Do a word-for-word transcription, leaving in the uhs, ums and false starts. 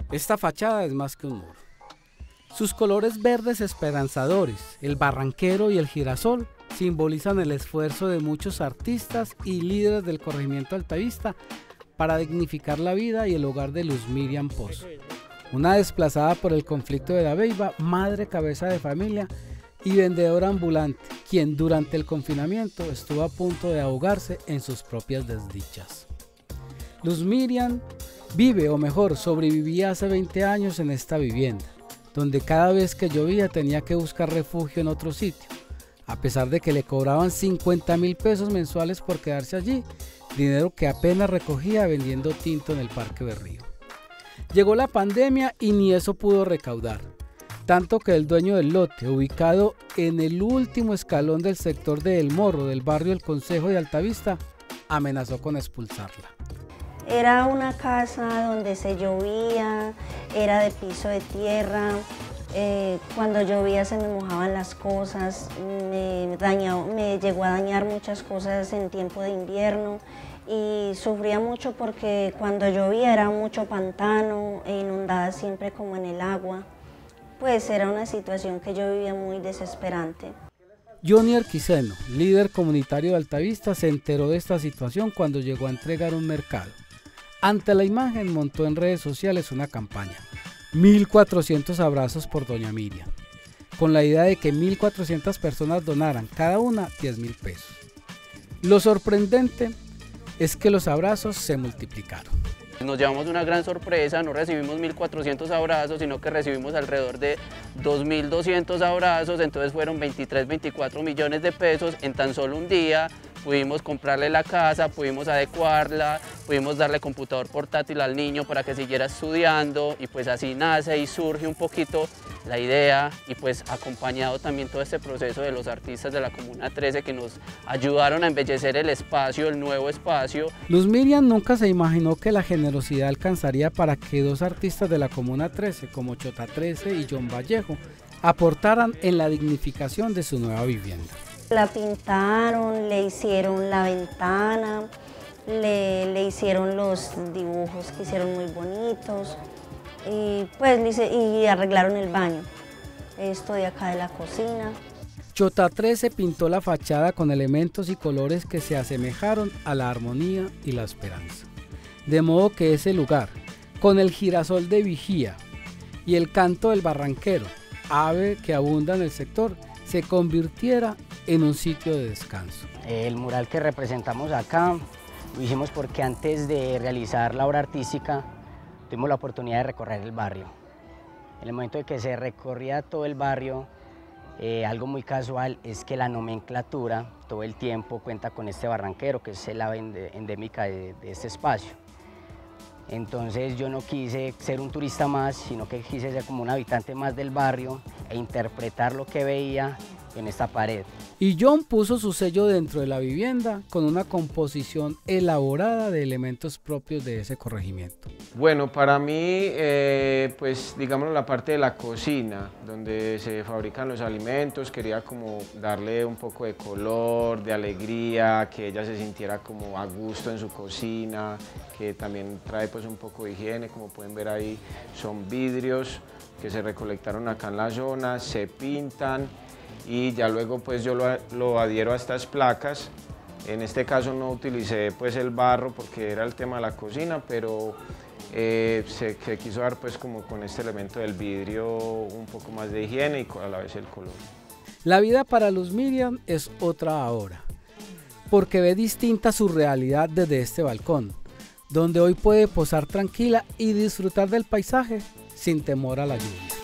Esta fachada es más que un muro. Sus colores verdes esperanzadores, el barranquero y el girasol, simbolizan el esfuerzo de muchos artistas y líderes del corregimiento Altavista para dignificar la vida y el hogar de Luz Miriam Pozo, una desplazada por el conflicto de Dabeiba, madre cabeza de familia y vendedora ambulante, quien durante el confinamiento estuvo a punto de ahogarse en sus propias desdichas. Luz Miriam vive, o mejor, sobrevivía hace veinte años en esta vivienda, donde cada vez que llovía tenía que buscar refugio en otro sitio, a pesar de que le cobraban cincuenta mil pesos mensuales por quedarse allí, dinero que apenas recogía vendiendo tinto en el Parque Berrío. Llegó la pandemia y ni eso pudo recaudar, tanto que el dueño del lote, ubicado en el último escalón del sector de El Morro del barrio El Consejo de Altavista, amenazó con expulsarla. Era una casa donde se llovía, era de piso de tierra, eh, cuando llovía se me mojaban las cosas, me, dañó, me llegó a dañar muchas cosas en tiempo de invierno y sufría mucho porque cuando llovía era mucho pantano e inundada siempre como en el agua, pues era una situación que yo vivía muy desesperante. Johnny Arquiceno, líder comunitario de Altavista, se enteró de esta situación cuando llegó a entregar un mercado. Ante la imagen montó en redes sociales una campaña, mil cuatrocientos abrazos por doña Miriam, con la idea de que mil cuatrocientas personas donaran cada una diez mil pesos. Lo sorprendente es que los abrazos se multiplicaron. Nos llevamos una gran sorpresa, no recibimos mil cuatrocientos abrazos, sino que recibimos alrededor de dos mil doscientos abrazos, entonces fueron veintitrés, veinticuatro millones de pesos en tan solo un día. Pudimos comprarle la casa, pudimos adecuarla, pudimos darle computador portátil al niño para que siguiera estudiando y pues así nace y surge un poquito la idea y pues acompañado también todo este proceso de los artistas de la Comuna trece que nos ayudaron a embellecer el espacio, el nuevo espacio. Luz Miriam nunca se imaginó que la generosidad alcanzaría para que dos artistas de la Comuna trece como Chota trece y John Vallejo aportaran en la dignificación de su nueva vivienda. La pintaron, le hicieron la ventana, le, le hicieron los dibujos que hicieron muy bonitos y pues y arreglaron el baño, esto de acá de la cocina. Chota trece pintó la fachada con elementos y colores que se asemejaron a la armonía y la esperanza, de modo que ese lugar, con el girasol de vigía y el canto del barranquero, ave que abunda en el sector, se convirtiera en un sitio de descanso. El mural que representamos acá lo hicimos porque antes de realizar la obra artística tuvimos la oportunidad de recorrer el barrio. En el momento de que se recorría todo el barrio, eh, algo muy casual es que la nomenclatura todo el tiempo cuenta con este barranquero, que es el ave endémica de, de este espacio. Entonces yo no quise ser un turista más, sino que quise ser como un habitante más del barrio e interpretar lo que veía en esta pared. Y John puso su sello dentro de la vivienda con una composición elaborada de elementos propios de ese corregimiento. Bueno, para mí, eh, pues digamos la parte de la cocina, donde se fabrican los alimentos, quería como darle un poco de color, de alegría, que ella se sintiera como a gusto en su cocina, que también trae pues un poco de higiene, como pueden ver ahí son vidrios que se recolectaron acá en la zona, se pintan, y ya luego pues yo lo, lo adhiero a estas placas. En este caso no utilicé pues el barro porque era el tema de la cocina, pero eh, se, se quiso dar pues como con este elemento del vidrio un poco más de higiene y a la vez el color. La vida para Luz Miriam es otra ahora, porque ve distinta su realidad desde este balcón, donde hoy puede posar tranquila y disfrutar del paisaje sin temor a la lluvia.